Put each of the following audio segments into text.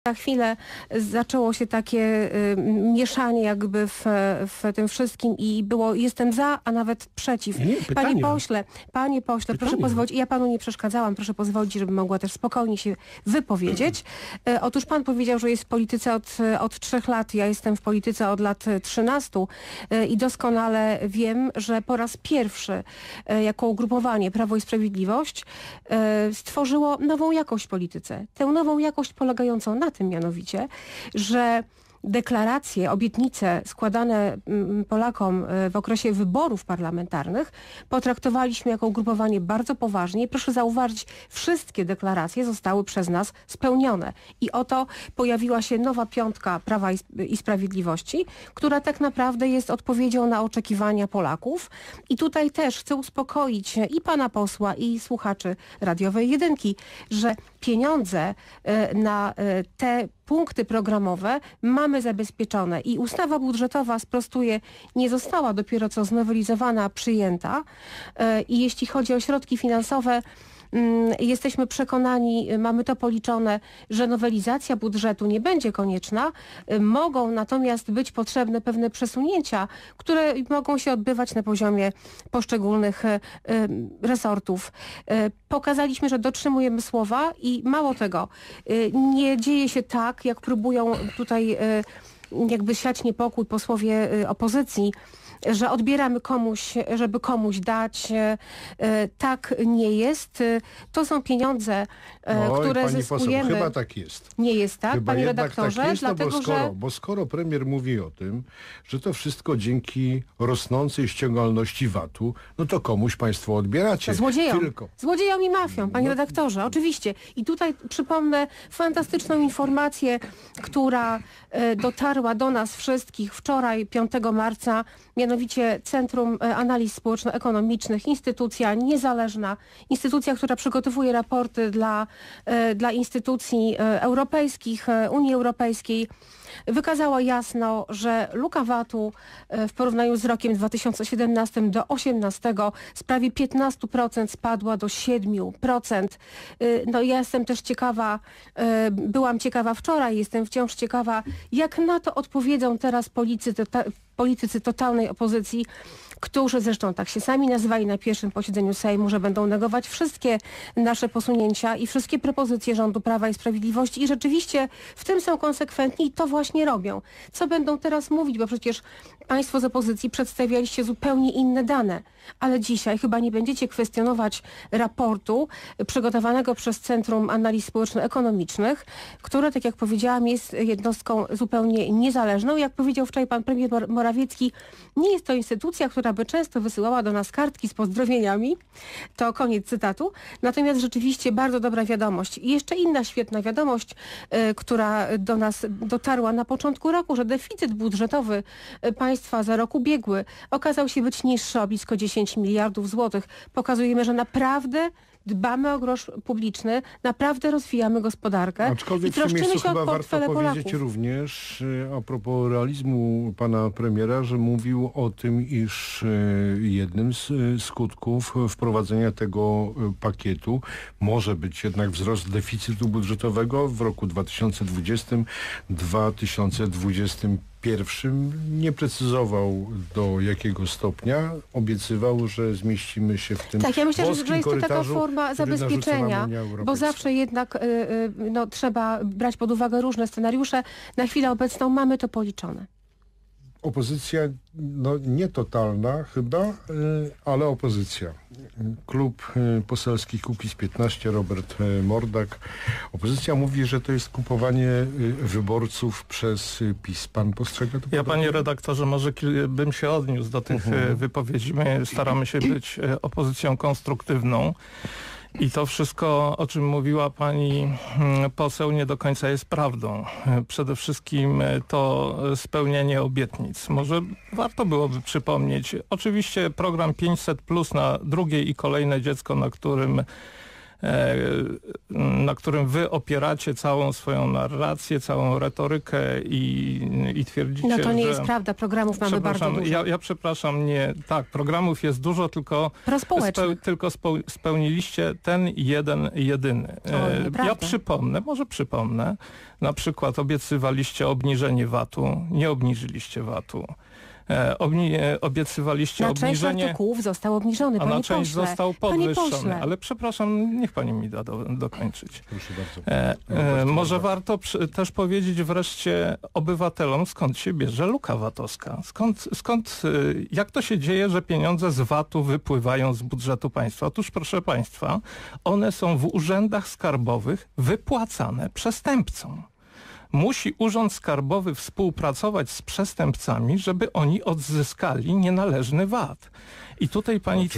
na chwilę zaczęło się takie mieszanie jakby w tym wszystkim i jestem za, a nawet przeciw. Nie, Panie pośle, proszę pozwolić, ja panu nie przeszkadzałam, proszę pozwolić, żebym mogła też spokojnie się wypowiedzieć. Otóż pan powiedział, że jest w polityce od 3 lat, ja jestem w polityce od lat 13 i doskonale wiem, że po raz pierwszy jako ugrupowanie Prawo i Sprawiedliwość stworzyło nową jakość w polityce. Tę nową jakość polegającą na tym mianowicie, że deklaracje, obietnice składane Polakom w okresie wyborów parlamentarnych potraktowaliśmy jako ugrupowanie bardzo poważnie. Proszę zauważyć, wszystkie deklaracje zostały przez nas spełnione. I oto pojawiła się nowa piątka Prawa i Sprawiedliwości, która tak naprawdę jest odpowiedzią na oczekiwania Polaków. I tutaj też chcę uspokoić i pana posła, i słuchaczy radiowej jedynki, że pieniądze na te punkty programowe mamy zabezpieczone i ustawa budżetowa, sprostuję, nie została dopiero co znowelizowana, a przyjęta i jeśli chodzi o środki finansowe, jesteśmy przekonani, mamy to policzone, że nowelizacja budżetu nie będzie konieczna. Mogą natomiast być potrzebne pewne przesunięcia, które mogą się odbywać na poziomie poszczególnych resortów. Pokazaliśmy, że dotrzymujemy słowa i mało tego, nie dzieje się tak, jak próbują tutaj jakby siać niepokój posłowie opozycji, że odbieramy komuś, żeby komuś dać. Tak nie jest. To są pieniądze, które pani zyskujemy. Poseł, chyba tak jest. Nie jest tak, chyba panie jednak redaktorze? Tak jest, dlatego, bo skoro premier mówi o tym, że to wszystko dzięki rosnącej ściągalności VAT-u, no to komuś państwo odbieracie. Złodziejom i mafiom, panie redaktorze, oczywiście. I tutaj przypomnę fantastyczną informację, która dotarła do nas wszystkich wczoraj, 5 marca, mianowicie Centrum Analiz Społeczno-Ekonomicznych, instytucja niezależna, instytucja, która przygotowuje raporty dla instytucji europejskich, Unii Europejskiej, wykazała jasno, że luka VAT-u w porównaniu z rokiem 2017 do 2018 z prawie 15% spadła do 7%. No ja jestem też ciekawa, byłam ciekawa wczoraj, jestem wciąż ciekawa, jak na to odpowiedzą teraz politycy totalnej opozycji, którzy zresztą tak się sami nazywali na pierwszym posiedzeniu Sejmu, że będą negować wszystkie nasze posunięcia i wszystkie propozycje rządu Prawa i Sprawiedliwości i rzeczywiście w tym są konsekwentni i to właśnie robią. Co będą teraz mówić, bo przecież państwo z opozycji przedstawialiście zupełnie inne dane, ale dzisiaj chyba nie będziecie kwestionować raportu przygotowanego przez Centrum Analiz Społeczno-Ekonomicznych, które, tak jak powiedziałam, jest jednostką zupełnie niezależną. Jak powiedział wczoraj pan premier Morawiecki, nie jest to instytucja, która by często wysyłała do nas kartki z pozdrowieniami. To koniec cytatu. Natomiast rzeczywiście bardzo dobra wiadomość. I jeszcze inna świetna wiadomość, która do nas dotarła na początku roku, że deficyt budżetowy państwa za rok ubiegły okazał się być niższy o blisko 10 miliardów złotych. Pokazujemy, że naprawdę dbamy o grosz publiczny, naprawdę rozwijamy gospodarkę. Aczkolwiek i troszczymy się o portfele warto powiedzieć Polaków. również a propos realizmu pana premiera, że mówił o tym, iż jednym z skutków wprowadzenia tego pakietu może być jednak wzrost deficytu budżetowego w roku 2020-2021. Nie precyzował do jakiego stopnia, obiecywał, że zmieścimy się w tym. Tak, ja myślę, że jest to taka forma zabezpieczenia, bo zawsze jednak trzeba brać pod uwagę różne scenariusze. Na chwilę obecną mamy to policzone. Opozycja, nie totalna chyba, ale opozycja. Klub poselski Kukiz15, Robert Mordak. Opozycja mówi, że to jest kupowanie wyborców przez PiS. Pan postrzega to podobnie? Ja, panie redaktorze, może bym się odniósł do tych wypowiedzi. My staramy się być opozycją konstruktywną. I to wszystko, o czym mówiła pani poseł, nie do końca jest prawdą. Przede wszystkim to spełnienie obietnic. Może warto byłoby przypomnieć, oczywiście program 500+ na drugie i kolejne dziecko, na którym na którym wy opieracie całą swoją narrację, całą retorykę i twierdzicie, No to nie że... jest prawda, programów mamy bardzo dużo. Ja przepraszam, nie, tak, programów jest dużo, tylko spełniliście ten jedyny. Ja może przypomnę, na przykład obiecywaliście obniżenie VAT-u, nie obniżyliście VAT-u. Obiecywaliście obniżenie... Na część artykułów został obniżony, panie a na część pośle. został podwyższony. Ale przepraszam, niech pani mi da dokończyć. Proszę bardzo. Może warto też powiedzieć wreszcie obywatelom, skąd się bierze luka VAT-owska. Jak to się dzieje, że pieniądze z VAT-u wypływają z budżetu państwa? Otóż, proszę państwa, one są w urzędach skarbowych wypłacane przestępcom. Musi Urząd Skarbowy współpracować z przestępcami, żeby oni odzyskali nienależny VAT. I nie, pani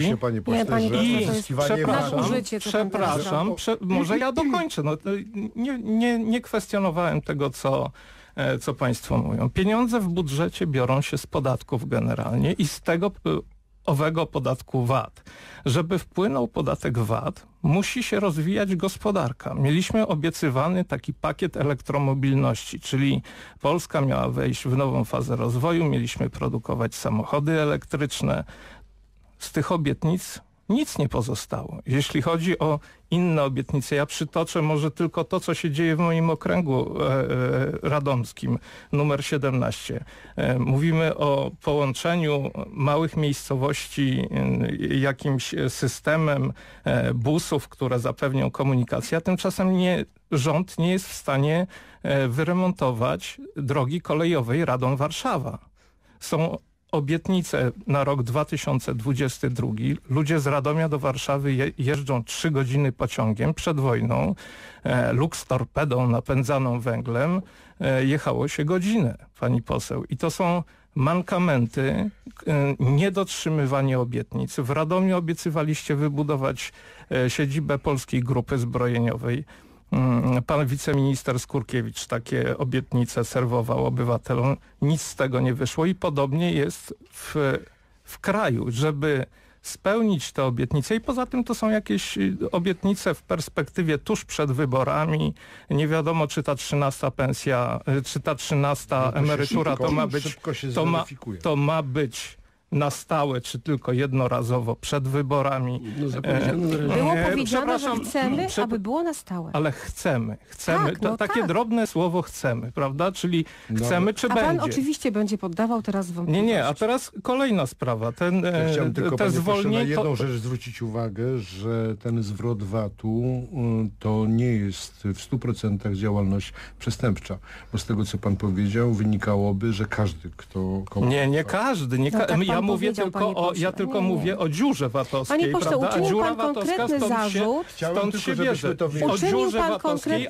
przepraszam, może ja dokończę. No, nie kwestionowałem tego, co państwo mówią. Pieniądze w budżecie biorą się z podatków generalnie i z tego owego podatku VAT. Żeby wpłynął podatek VAT, musi się rozwijać gospodarka. Mieliśmy obiecywany taki pakiet elektromobilności, czyli Polska miała wejść w nową fazę rozwoju, mieliśmy produkować samochody elektryczne. Z tych obietnic nic nie pozostało. Jeśli chodzi o inne obietnice, ja przytoczę może tylko to, co się dzieje w moim okręgu radomskim, numer 17. Mówimy o połączeniu małych miejscowości jakimś systemem busów, które zapewnią komunikację, a tymczasem rząd nie jest w stanie wyremontować drogi kolejowej Radom-Warszawa. Są obietnice na rok 2022. Ludzie z Radomia do Warszawy jeżdżą 3 godziny pociągiem. Przed wojną Lux torpedą napędzaną węglem jechało się godzinę, pani poseł. I to są mankamenty, niedotrzymywanie obietnic. W Radomiu obiecywaliście wybudować siedzibę Polskiej Grupy Zbrojeniowej. Pan wiceminister Skurkiewicz takie obietnice serwował obywatelom. Nic z tego nie wyszło i podobnie jest w kraju, żeby spełnić te obietnice i poza tym to są jakieś obietnice w perspektywie tuż przed wyborami. Nie wiadomo, czy ta 13 pensja, czy ta 13 emerytura to ma być na stałe, czy tylko jednorazowo przed wyborami. Było powiedziane, że chcemy, aby było na stałe. Ale chcemy. Tak, takie drobne słowo chcemy, prawda? Czyli chcemy, czy będzie. A pan oczywiście będzie poddawał teraz wątpliwości. Nie, a teraz kolejna sprawa. Chciałem tylko na jedną rzecz zwrócić uwagę, że ten zwrot VAT-u to nie jest w 100% działalność przestępcza. Bo z tego, co pan powiedział, wynikałoby, że każdy, kto... Nie każdy. Ja tylko mówię o dziurze VAT-owskiej, panie pośle, prawda? A dziura VAT-owska stąd się bierze. O dziurze VAT-owskiej,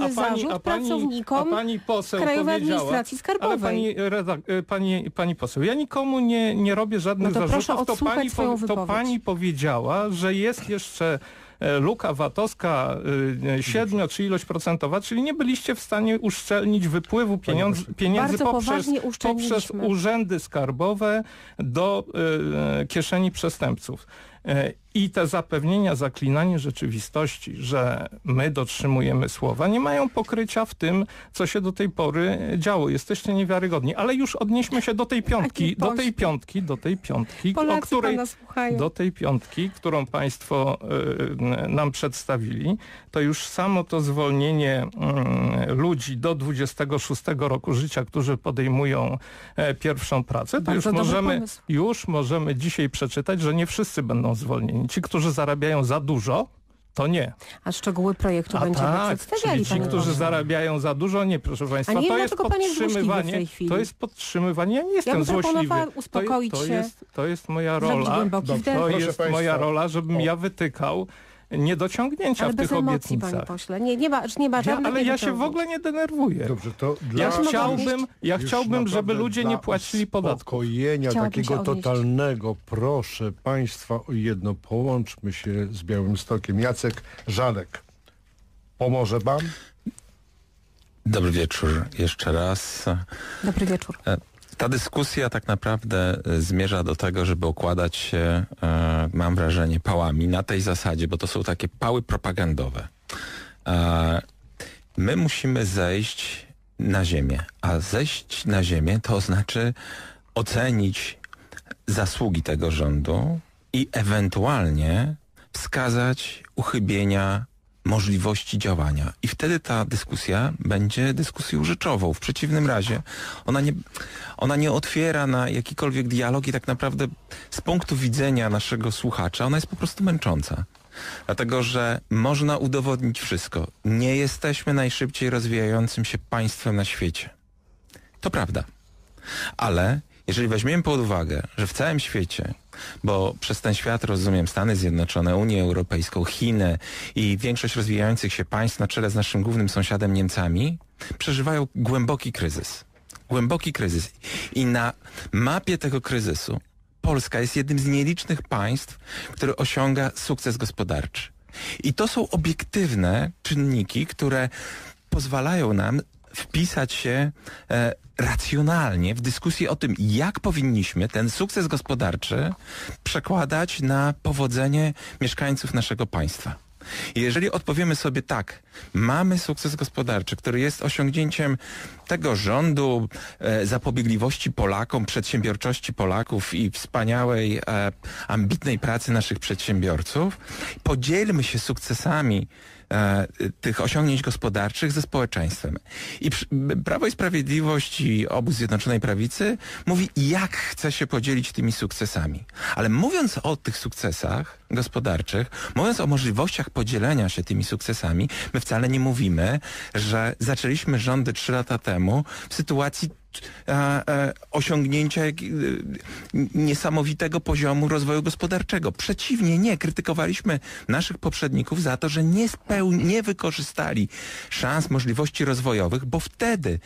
a pani poseł Krajowej Administracji Skarbowej. Ale pani poseł, ja nikomu nie robię żadnych zarzutów. To pani powiedziała, że jest jeszcze luka VAT-owska 7 czy ilość procentowa, czyli nie byliście w stanie uszczelnić wypływu pieniędzy poprzez urzędy skarbowe do kieszeni przestępców. I te zapewnienia, zaklinanie rzeczywistości, że my dotrzymujemy słowa, nie mają pokrycia w tym, co się do tej pory działo. Jesteście niewiarygodni. Ale już odnieśmy się do tej piątki, którą państwo nam przedstawili. To już samo to zwolnienie ludzi do 26 roku życia, którzy podejmują pierwszą pracę, to już możemy dzisiaj przeczytać, że nie wszyscy będą zwolnieni. Ci, którzy zarabiają za dużo, to nie. A szczegóły projektu będziemy przedstawiali. Ci, którzy zarabiają za dużo, nie, proszę państwa. To jest podtrzymywanie. To jest podtrzymywanie. Ja nie jestem złośliwy. To jest moja rola. Moja rola, żebym ja wytykał niedociągnięcia w tych obietnicach. Panie pośle. Nie ma żadnych ale ja się w ogóle nie denerwuję. Dobrze, to chciałbym, żeby ludzie nie płacili podatków. Uspokojenia takiego totalnego, proszę państwa o jedno, połączmy się z Białymstokiem. Jacek Żalek, pomoże pan? Dobry wieczór jeszcze raz. Dobry wieczór. Ta dyskusja tak naprawdę zmierza do tego, żeby okładać się, mam wrażenie, pałami na tej zasadzie, bo to są takie pały propagandowe. My musimy zejść na ziemię, a zejść na ziemię to znaczy ocenić zasługi tego rządu i ewentualnie wskazać uchybienia, możliwości działania. I wtedy ta dyskusja będzie dyskusją rzeczową. W przeciwnym razie ona nie otwiera na jakikolwiek dialog i tak naprawdę z punktu widzenia naszego słuchacza ona jest po prostu męcząca. Dlatego, że można udowodnić wszystko. Nie jesteśmy najszybciej rozwijającym się państwem na świecie. To prawda. Ale jeżeli weźmiemy pod uwagę, że w całym świecie, bo przez ten świat rozumiem Stany Zjednoczone, Unię Europejską, Chiny i większość rozwijających się państw na czele z naszym głównym sąsiadem Niemcami, przeżywają głęboki kryzys. Głęboki kryzys. I na mapie tego kryzysu Polska jest jednym z nielicznych państw, które osiąga sukces gospodarczy. I to są obiektywne czynniki, które pozwalają nam wpisać się racjonalnie w dyskusję o tym, jak powinniśmy ten sukces gospodarczy przekładać na powodzenie mieszkańców naszego państwa. I jeżeli odpowiemy sobie tak, mamy sukces gospodarczy, który jest osiągnięciem tego rządu, zapobiegliwości Polakom, przedsiębiorczości Polaków i wspaniałej, ambitnej pracy naszych przedsiębiorców, podzielmy się sukcesami tych osiągnięć gospodarczych ze społeczeństwem. I Prawo i Sprawiedliwość i obóz Zjednoczonej Prawicy mówi, jak chce się podzielić tymi sukcesami. Ale mówiąc o tych sukcesach gospodarczych, mówiąc o możliwościach podzielenia się tymi sukcesami, my wcale nie mówimy, że zaczęliśmy rządy 3 lata temu w sytuacji osiągnięcia niesamowitego poziomu rozwoju gospodarczego. Przeciwnie, nie. Krytykowaliśmy naszych poprzedników za to, że nie wykorzystali szans, możliwości rozwojowych, bo wtedy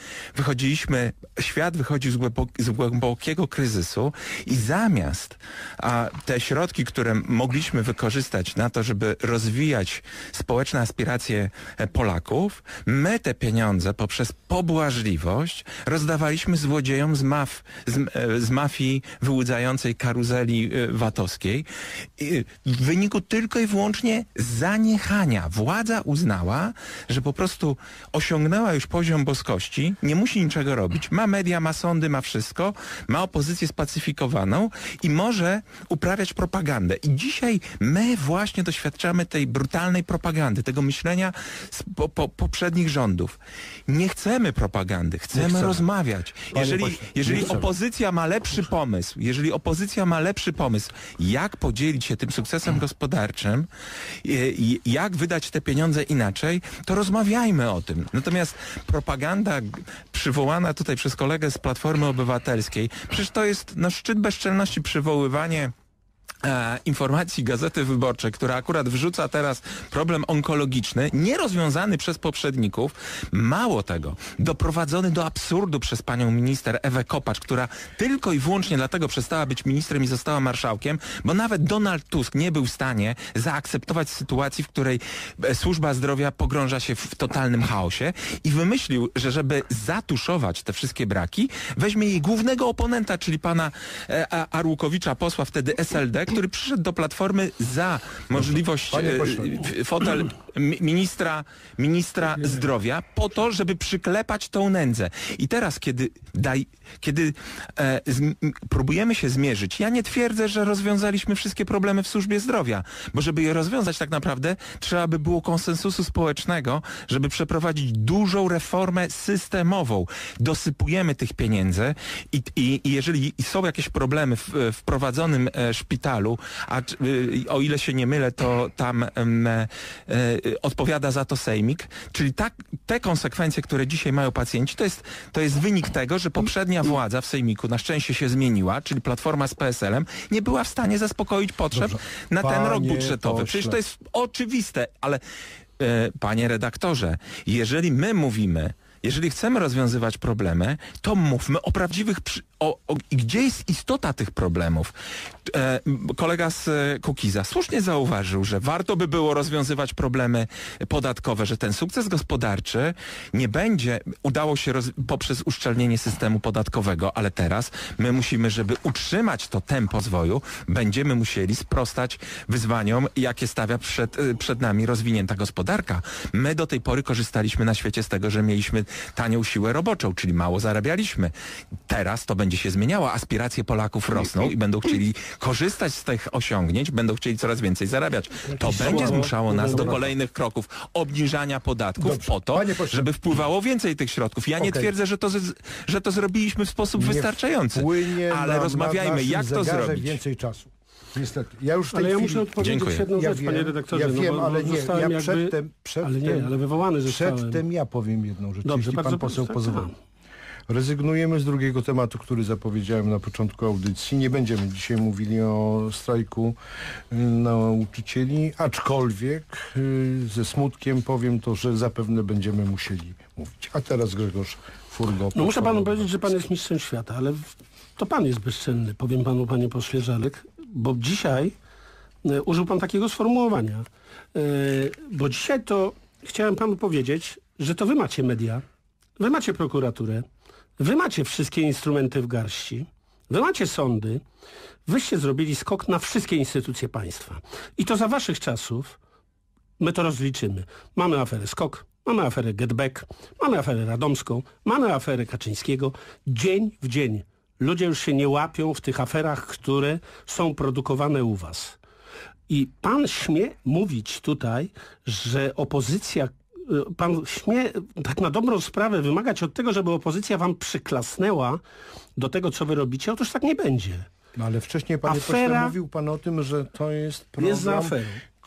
świat wychodził z głębokiego kryzysu i zamiast te środki, które mogliśmy wykorzystać na to, żeby rozwijać społeczne aspiracje Polaków, my te pieniądze poprzez pobłażliwość rozdawaliśmy złodziejom z mafii wyłudzającej karuzeli VAT-owskiej. W wyniku tylko i wyłącznie zaniechania. Władza uznała, że po prostu osiągnęła już poziom boskości, nie musi niczego robić. Ma media, ma sądy, ma wszystko, ma opozycję spacyfikowaną i może uprawiać propagandę. I dzisiaj my właśnie doświadczamy tej brutalnej propagandy, tego myślenia z poprzednich rządów. Nie chcemy propagandy, chcemy rozmawiać. Jeżeli opozycja ma lepszy pomysł, jak podzielić się tym sukcesem gospodarczym, jak wydać te pieniądze inaczej, to rozmawiajmy o tym. Natomiast propaganda przywołana tutaj przez kolegę z Platformy Obywatelskiej, przecież to jest szczyt bezczelności przywoływanie informacji Gazety Wyborczej, która akurat wrzuca teraz problem onkologiczny, nierozwiązany przez poprzedników, mało tego, doprowadzony do absurdu przez panią minister Ewę Kopacz, która tylko i wyłącznie dlatego przestała być ministrem i została marszałkiem, bo nawet Donald Tusk nie był w stanie zaakceptować sytuacji, w której służba zdrowia pogrąża się w totalnym chaosie i wymyślił, że żeby zatuszować te wszystkie braki, weźmie jej głównego oponenta, czyli pana Arłukowicza, posła wtedy SLD, który przyszedł do Platformy za możliwość fotel ministra zdrowia po to, żeby przyklepać tą nędzę. I teraz, kiedy próbujemy się zmierzyć, ja nie twierdzę, że rozwiązaliśmy wszystkie problemy w służbie zdrowia, bo żeby je rozwiązać tak naprawdę trzeba by było konsensusu społecznego, żeby przeprowadzić dużą reformę systemową. Dosypujemy tych pieniędzy i jeżeli są jakieś problemy w prowadzonym szpitalu, a o ile się nie mylę, to tam odpowiada za to Sejmik, czyli te konsekwencje, które dzisiaj mają pacjenci, to jest wynik tego, że poprzednia władza w Sejmiku na szczęście się zmieniła, czyli Platforma z PSL-em, nie była w stanie zaspokoić potrzeb na ten rok budżetowy. Przecież to jest oczywiste, ale panie redaktorze, jeżeli my mówimy, jeżeli chcemy rozwiązywać problemy, to mówmy gdzie jest istota tych problemów? Kolega z Kukiza słusznie zauważył, że warto by było rozwiązywać problemy podatkowe, że ten sukces gospodarczy nie będzie udało się poprzez uszczelnienie systemu podatkowego, ale teraz my musimy, żeby utrzymać to tempo rozwoju, będziemy musieli sprostać wyzwaniom, jakie stawia przed nami rozwinięta gospodarka. My do tej pory korzystaliśmy na świecie z tego, że mieliśmy tanią siłę roboczą, czyli mało zarabialiśmy. Teraz to będzie się zmieniało. Aspiracje Polaków rosną i będą chcieli korzystać z tych osiągnięć, będą chcieli coraz więcej zarabiać. To będzie zmuszało nas do kolejnych kroków obniżania podatków po to, żeby wpływało więcej tych środków. Ja nie twierdzę, że to zrobiliśmy w sposób wystarczający, ale rozmawiajmy, jak to zrobić. Więcej czasu. Niestety. Ja już ale ja muszę odpowiedzieć jedną rzecz, panie redaktorze. Ja wiem, ale nie, ale wywołany zostałem. Przedtem ja powiem jedną rzecz, Dobrze, jeśli pan poseł pozwoli. Rezygnujemy z drugiego tematu, który zapowiedziałem na początku audycji. Nie będziemy dzisiaj mówili o strajku nauczycieli, aczkolwiek ze smutkiem powiem to, że zapewne będziemy musieli mówić. A teraz Grzegorz Furgo. No muszę panu powiedzieć, że pan jest mistrzem świata, ale to pan jest bezcenny, powiem panu, panie pośle Żalek, bo dzisiaj użył pan takiego sformułowania. Bo dzisiaj to chciałem panu powiedzieć, że to wy macie media, wy macie prokuraturę, wy macie wszystkie instrumenty w garści, wy macie sądy, wyście zrobili skok na wszystkie instytucje państwa. I to za waszych czasów my to rozliczymy. Mamy aferę SKOK, mamy aferę GetBack, mamy aferę radomską, mamy aferę Kaczyńskiego. Dzień w dzień ludzie już się nie łapią w tych aferach, które są produkowane u was. I pan śmie mówić tutaj, że opozycja, pan śmie tak na dobrą sprawę wymagać od tego, żeby opozycja wam przyklasnęła do tego, co wy robicie. Otóż tak nie będzie. No ale wcześniej, panie pośle, mówił pan o tym, że to jest program, jest za aferą,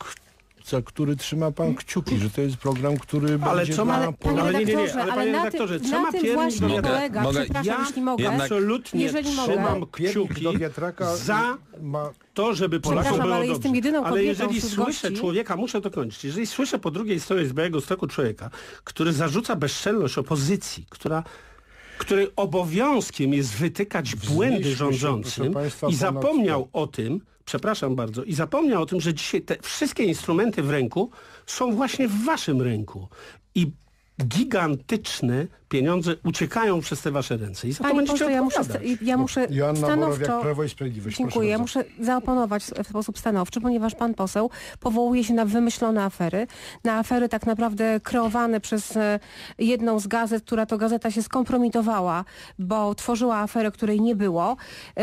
za który trzyma pan kciuki, że to jest program, który ale będzie co ma, panie redaktorze, panie redaktorze, na tym właśnie polega, przepraszam, jeśli mogę. Absolutnie trzymam kciuki do wiatraka za to, żeby Polakom było ale jestem jedyną kobietą ale jeżeli słyszę gości. człowieka, muszę to kończyć, jeżeli słyszę po drugiej stronie z Białegostoku człowieka, który zarzuca bezczelność opozycji, której obowiązkiem jest wytykać błędy rządzącym i zapomniał o tym, przepraszam bardzo, i zapomniał o tym, że dzisiaj te wszystkie instrumenty w ręku są właśnie w waszym ręku. I gigantyczne pieniądze uciekają przez te wasze ręce. I za to będziecie odpowiadać. Ja muszę Joanna stanowczo... Borowiak, Prawo i Sprawiedliwość. Dziękuję. Ja muszę zaoponować w sposób stanowczy, ponieważ pan poseł powołuje się na wymyślone afery, na afery tak naprawdę kreowane przez jedną z gazet, która to gazeta się skompromitowała, bo tworzyła aferę, której nie było.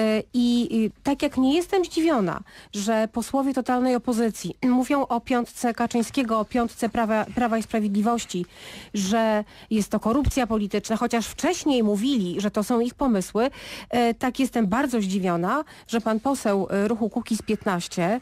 I tak jak nie jestem zdziwiona, że posłowie totalnej opozycji mówią o piątce Kaczyńskiego, o piątce Prawa i Sprawiedliwości, że jest to korupcja polityczna, chociaż wcześniej mówili, że to są ich pomysły, tak jestem bardzo zdziwiona, że pan poseł ruchu Kukiz 15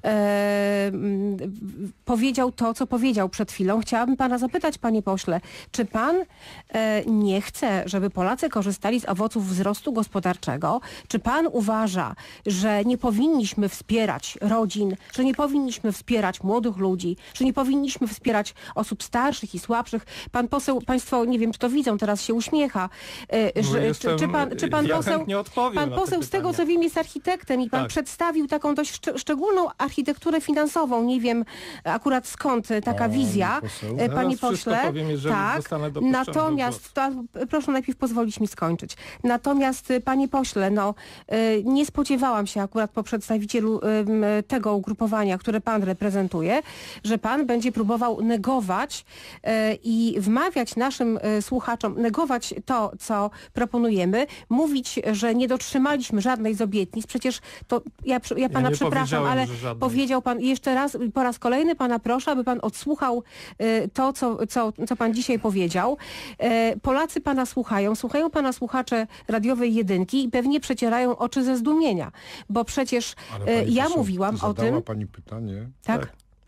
powiedział to, co powiedział przed chwilą. Chciałabym pana zapytać, panie pośle, czy pan nie chce, żeby Polacy korzystali z owoców wzrostu gospodarczego? Czy pan uważa, że nie powinniśmy wspierać rodzin, że nie powinniśmy wspierać młodych ludzi, że nie powinniśmy wspierać osób starszych i słabszych? Pan poseł, państwo, nie wiem, czy to widzą, teraz się uśmiecha. Czy pan poseł z tego, co wiem, jest architektem i pan przedstawił taką dość szczególną architekturę finansową. Nie wiem akurat skąd taka wizja, panie pośle. Powiem, tak, natomiast, proszę najpierw pozwolić mi skończyć. Natomiast, panie pośle, nie spodziewałam się akurat po przedstawicielu tego ugrupowania, które pan reprezentuje, że pan będzie próbował negować i wmawiać naszym słuchaczom, negować to, co proponujemy, mówić, że nie dotrzymaliśmy żadnej z obietnic. Przecież to, ja pana przepraszam, ale powiedział pan jeszcze raz, po raz kolejny pana proszę, aby pan odsłuchał to, co pan dzisiaj powiedział. Polacy pana słuchają pana słuchacze radiowej jedynki i pewnie przecierają oczy ze zdumienia, bo przecież ja mówiłam o tym... pani pytanie. Tak?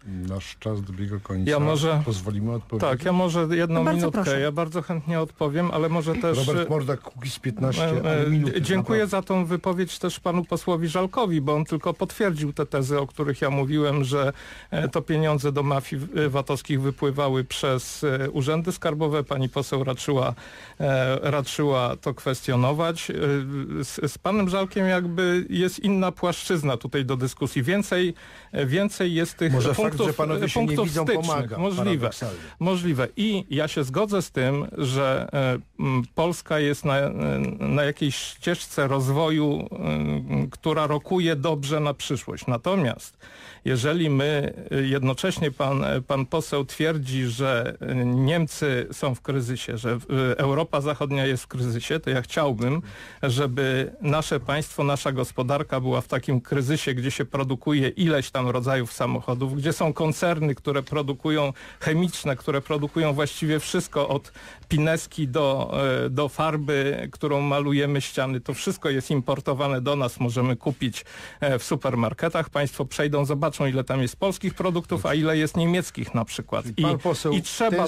Nasz czas dobiega końca. Ja może... Pozwolimy odpowiedzieć. Tak, ja może jedną bardzo minutkę. proszę. Ja bardzo chętnie odpowiem, ale może też... Robert Mordak, Kukiz15, ale minuty. Dziękuję za tą wypowiedź też panu posłowi Żalkowi, bo on tylko potwierdził te tezy, o których ja mówiłem, że to pieniądze do mafii VAT-owskich wypływały przez urzędy skarbowe. Pani poseł raczyła to kwestionować. Z panem Żalkiem jakby jest inna płaszczyzna tutaj do dyskusji. Więcej jest tych Może punktów, fakt, że panowie się nie punktów widzą, stycznych. pomaga. Możliwe. I ja się zgodzę z tym, że Polska jest na jakiejś ścieżce rozwoju, która rokuje dobrze na przyszłość. Natomiast jeżeli my jednocześnie pan poseł twierdzi, że Niemcy są w kryzysie, że Europa Zachodnia jest w kryzysie, to ja chciałbym, żeby nasze państwo, nasza gospodarka była w takim kryzysie, gdzie się produkuje ileś tam rodzajów samochodów, gdzie są koncerny, które produkują chemiczne, które produkują właściwie wszystko od pineski do farby, którą malujemy ściany. To wszystko jest importowane do nas, możemy kupić w supermarketach. Państwo przejdą, zobaczą, ile tam jest polskich produktów, a ile jest niemieckich na przykład. I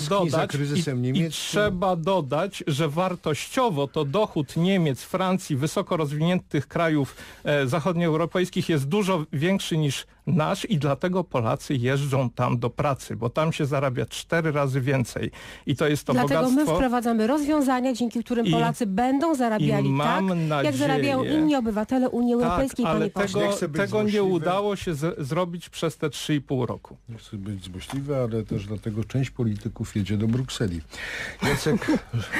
trzeba dodać, że wartościowo to dochód Niemiec, Francji, wysoko rozwiniętych krajów zachodnioeuropejskich jest dużo większy niż nasz i dlatego Polacy jeżdżą tam do pracy, bo tam się zarabia 4 razy więcej. I to jest to dlatego bogactwo. my wprowadzamy rozwiązania, dzięki którym Polacy będą zarabiali tak, jak zarabiają inni obywatele Unii Europejskiej, ale panie pośle. tego nie udało się zrobić przez te 3,5 roku. Nie chcę być złośliwy, ale też dlatego część polityków jedzie do Brukseli. Jacek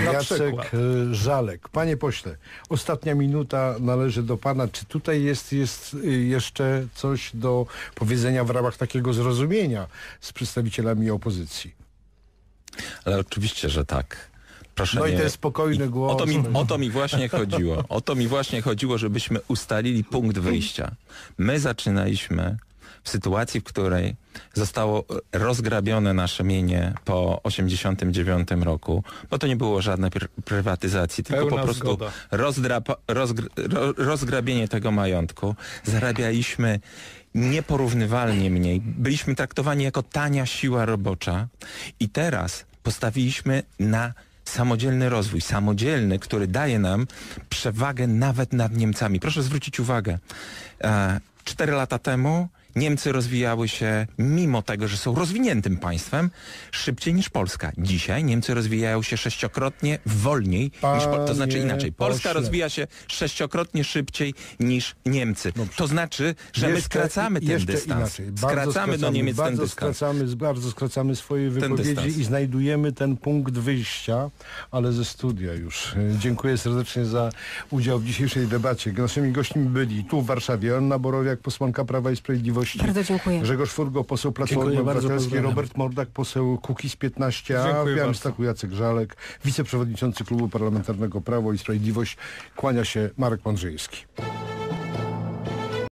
Żalek. Panie pośle, ostatnia minuta należy do pana. Czy tutaj jest jeszcze coś do powiedzenia w ramach takiego zrozumienia z przedstawicielami opozycji? Ale oczywiście, że tak. Proszę no i ten spokojny głos. O to mi właśnie chodziło. O to mi właśnie chodziło, żebyśmy ustalili punkt wyjścia. My zaczynaliśmy w sytuacji, w której zostało rozgrabione nasze mienie po 1989 roku, bo to nie było żadnej prywatyzacji, tylko Pełna po prostu rozgrabienie tego majątku. Zarabialiśmy nieporównywalnie mniej. Byliśmy traktowani jako tania siła robocza i teraz postawiliśmy na samodzielny rozwój. Samodzielny, który daje nam przewagę nawet nad Niemcami. Proszę zwrócić uwagę. 4 lata temu Niemcy rozwijały się, mimo tego, że są rozwiniętym państwem, szybciej niż Polska. Dzisiaj Niemcy rozwijają się 6-krotnie wolniej niż to znaczy inaczej. Polska rozwija się 6-krotnie szybciej niż Niemcy. Dobrze. To znaczy, że my skracamy ten dystans. Skracamy do Niemiec ten dystans. Bardzo skracamy swoje wypowiedzi i znajdujemy ten punkt wyjścia, ale ze studia już. Dziękuję serdecznie za udział w dzisiejszej debacie. Naszymi gośćmi byli tu w Warszawie Anna Borowiak, posłanka Prawa i Sprawiedliwości. Bardzo dziękuję. Grzegorz Furgo, poseł Platformy Obywatelskiej, Robert Mordak, poseł Kukiz15, a w Białymstoku Jacek Żalek, wiceprzewodniczący Klubu Parlamentarnego Prawo i Sprawiedliwość. Kłania się Marek Mądrzejewski.